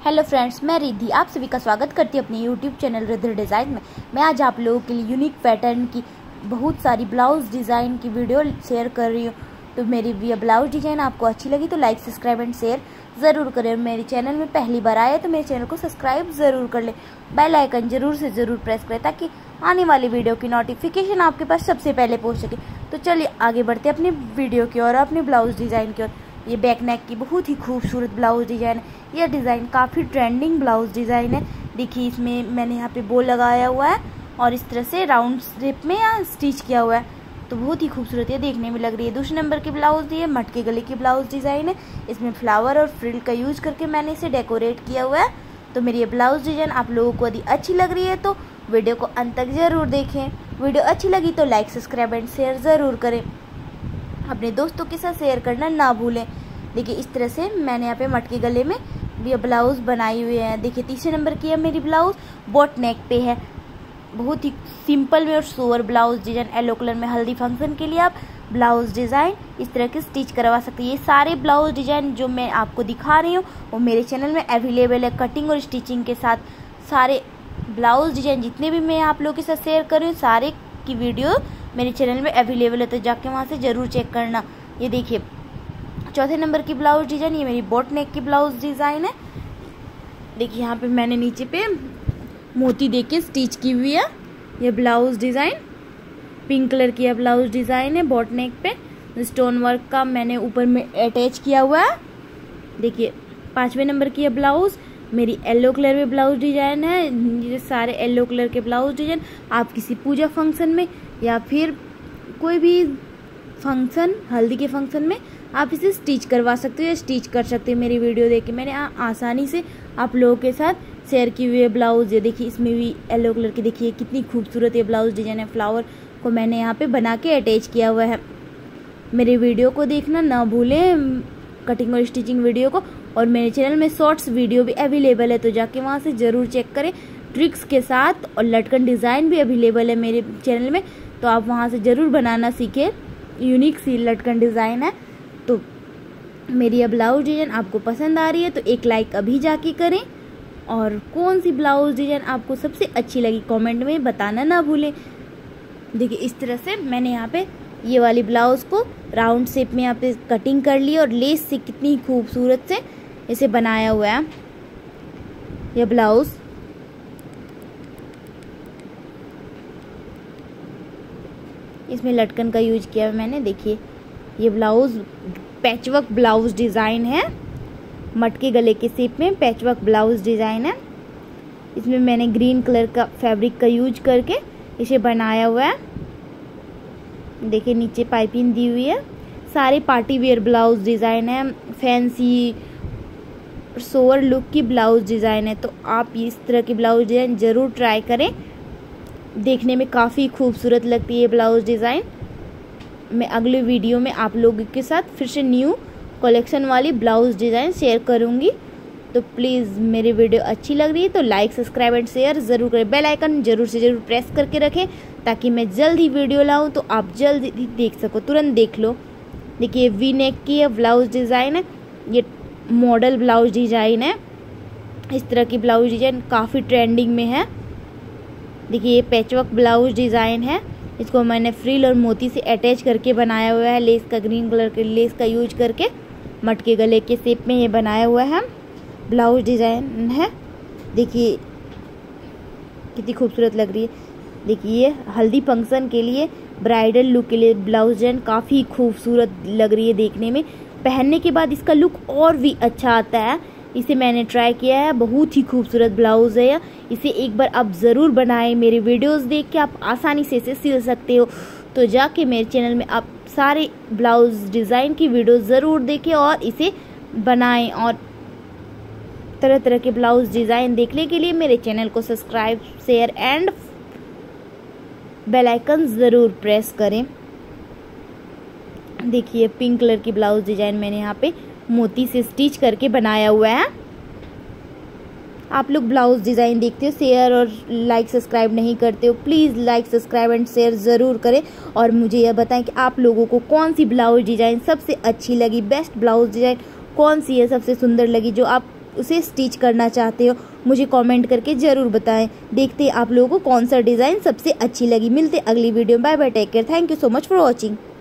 Hello friends, मैं रिद्धि आप सभी का स्वागत करती हूँ अपने यूट्यूब चैनल रिद्धि डिज़ाइन में। मैं आज आप लोगों के लिए यूनिक पैटर्न की बहुत सारी ब्लाउज़ डिज़ाइन की वीडियो शेयर कर रही हूँ। तो मेरी ये ब्लाउज़ डिज़ाइन आपको अच्छी लगी तो लाइक, सब्सक्राइब एंड शेयर ज़रूर करें। मेरे चैनल में पहली बार आए तो मेरे चैनल को सब्सक्राइब ज़रूर कर ले, बेल आइकन ज़रूर प्रेस करें ताकि आने वाली वीडियो की नोटिफिकेशन आपके पास सबसे पहले पहुँच सके। तो चलिए आगे बढ़ते अपनी वीडियो की ओर, अपनी ब्लाउज़ डिज़ाइन की ओर। ये बैक नेक की बहुत ही खूबसूरत ब्लाउज़ डिज़ाइन है। यह डिज़ाइन काफ़ी ट्रेंडिंग ब्लाउज़ डिज़ाइन है। देखिए इसमें मैंने यहाँ पे बो लगाया हुआ है और इस तरह से राउंड शेप में यहाँ स्टिच किया हुआ है, तो बहुत ही खूबसूरत है, देखने में लग रही है। दूसरे नंबर की ब्लाउज़ दी है, मटके गले की ब्लाउज़ डिज़ाइन है। इसमें फ्लावर और फ्रिल का यूज करके मैंने इसे डेकोरेट किया हुआ है। तो मेरी ये ब्लाउज़ डिज़ाइन आप लोगों को यदि अच्छी लग रही है तो वीडियो को अंत तक ज़रूर देखें। वीडियो अच्छी लगी तो लाइक, सब्सक्राइब एंड शेयर ज़रूर करें। अपने दोस्तों के साथ शेयर करना ना भूलें। देखिए इस तरह से मैंने यहाँ पे मटके गले में ये ब्लाउज़ बनाई हुई है। देखिए तीसरे नंबर की है मेरी ब्लाउज़, बोट नेक पे है। बहुत ही सिंपल में और sober blouse design, yellow colour में हल्दी फंक्शन के लिए आप ब्लाउज़ डिज़ाइन इस तरह के स्टिच करवा सकते हैं। ये सारे ब्लाउज़ डिज़ाइन जो मैं आपको दिखा रही हूँ वो मेरे चैनल में अवेलेबल है। कटिंग और स्टिचिंग के साथ सारे ब्लाउज़ डिज़ाइन जितने भी मैं आप लोगों के साथ शेयर कर रही हूँ सारे की वीडियो मेरे चैनल में अवेलेबल है, तो जाके वहाँ से ज़रूर चेक करना। ये देखिए चौथे नंबर की ब्लाउज़ डिज़ाइन, ये मेरी बोट नेक की ब्लाउज़ डिज़ाइन है। देखिए यहाँ पे मैंने नीचे पे मोती देके स्टिच की हुई है। ये ब्लाउज़ डिज़ाइन पिंक कलर की ब्लाउज़ डिज़ाइन है। बोट नेक पे स्टोन वर्क का मैंने ऊपर में अटैच किया हुआ है। देखिए पाँचवें नंबर की ब्लाउज़ मेरी येलो कलर में ब्लाउज़ डिज़ाइन है। ये सारे येलो कलर के ब्लाउज़ डिज़ाइन आप किसी पूजा फंक्शन में या फिर कोई भी फंक्शन, हल्दी के फंक्शन में आप इसे स्टिच करवा सकते हो या स्टिच कर सकते हो। मेरी वीडियो देख के मैंने आसानी से आप लोगों के साथ शेयर की हुई है ब्लाउज़। ये देखिए इसमें भी येलो कलर की, देखिए कितनी खूबसूरत ये ब्लाउज़ डिज़ाइन है। फ्लावर को मैंने यहाँ पे बना के अटैच किया हुआ है। मेरे वीडियो को देखना ना भूलें, कटिंग और स्टिचिंग वीडियो को। और मेरे चैनल में शॉर्ट्स वीडियो भी अवेलेबल है, तो जाके वहाँ से ज़रूर चेक करें। ट्रिक्स के साथ और लटकन डिज़ाइन भी अवेलेबल है मेरे चैनल में, तो आप वहाँ से ज़रूर बनाना सीखें। यूनिक सी लटकन डिज़ाइन है। तो मेरी यह ब्लाउज़ डिज़ाइन आपको पसंद आ रही है तो एक लाइक अभी जाके करें, और कौन सी ब्लाउज़ डिज़ाइन आपको सबसे अच्छी लगी कमेंट में बताना ना भूलें। देखिए इस तरह से मैंने यहाँ पे ये वाली ब्लाउज़ को राउंड शेप में यहाँ पे कटिंग कर ली और लेस से कितनी खूबसूरत से इसे बनाया हुआ है। यह ब्लाउज़ इसमें लटकन का यूज किया है मैंने। देखिए ये ब्लाउज़ पैचवर्क ब्लाउज़ डिज़ाइन है, मटके गले के शेप में पैचवर्क ब्लाउज़ डिज़ाइन है। इसमें मैंने ग्रीन कलर का फैब्रिक का यूज करके इसे बनाया हुआ है। देखिए नीचे पाइपिंग दी हुई है। सारे पार्टी वेयर ब्लाउज़ डिज़ाइन है, फैंसी सोवर लुक की ब्लाउज़ डिज़ाइन है। तो आप इस तरह की ब्लाउज़ डिज़ाइन ज़रूर ट्राई करें, देखने में काफ़ी खूबसूरत लगती है ये ब्लाउज़ डिज़ाइन। मैं अगले वीडियो में आप लोगों के साथ फिर से न्यू कलेक्शन वाली ब्लाउज़ डिज़ाइन शेयर करूँगी। तो प्लीज़ मेरी वीडियो अच्छी लग रही है तो लाइक, सब्सक्राइब एंड शेयर ज़रूर करें। बेल आइकन ज़रूर प्रेस करके रखें ताकि मैं जल्द ही वीडियो लाऊं तो आप जल्द ही देख सको, तुरंत देख लो। देखिए वी नेक की ब्लाउज़ डिज़ाइन है, ये मॉडल ब्लाउज़ डिज़ाइन है। इस तरह की ब्लाउज़ डिज़ाइन काफ़ी ट्रेंडिंग में है। देखिए ये पैचवर्क ब्लाउज़ डिज़ाइन है, इसको मैंने फ्रिल और मोती से अटैच करके बनाया हुआ है। लेस का, ग्रीन कलर के लेस का यूज करके मटके गले के शेप में ये बनाया हुआ है ब्लाउज़ डिज़ाइन है। देखिए कितनी खूबसूरत लग रही है। देखिए ये हल्दी फंक्शन के लिए, ब्राइडल लुक के लिए ब्लाउज़ डिज़ाइन काफ़ी खूबसूरत लग रही है देखने में। पहनने के बाद इसका लुक और भी अच्छा आता है। इसे मैंने ट्राई किया है, बहुत ही खूबसूरत ब्लाउज़ है। इसे एक बार आप ज़रूर बनाएं। मेरे वीडियोस देख के आप आसानी से इसे सिल सकते हो, तो जाके मेरे चैनल में आप सारे ब्लाउज़ डिज़ाइन की वीडियो ज़रूर देखें और इसे बनाएं। और तरह तरह के ब्लाउज़ डिज़ाइन देखने के लिए मेरे चैनल को subscribe, share and bell icon ज़रूर प्रेस करें। देखिए पिंक कलर की ब्लाउज़ डिज़ाइन मैंने यहाँ पे मोती से स्टिच करके बनाया हुआ है। आप लोग ब्लाउज़ डिज़ाइन देखते हो, शेयर और लाइक सब्सक्राइब नहीं करते हो, please like, subscribe and share ज़रूर करें। और मुझे यह बताएं कि आप लोगों को कौन सी ब्लाउज़ डिज़ाइन सबसे अच्छी लगी, बेस्ट ब्लाउज़ डिज़ाइन कौन सी है सबसे सुंदर लगी, जो आप उसे स्टिच करना चाहते हो मुझे कमेंट करके ज़रूर बताएं। देखते हैं आप लोगों को कौन सा डिज़ाइन सबसे अच्छी लगी। मिलते अगली वीडियो में। Bye bye, take care, thank you so much for watching.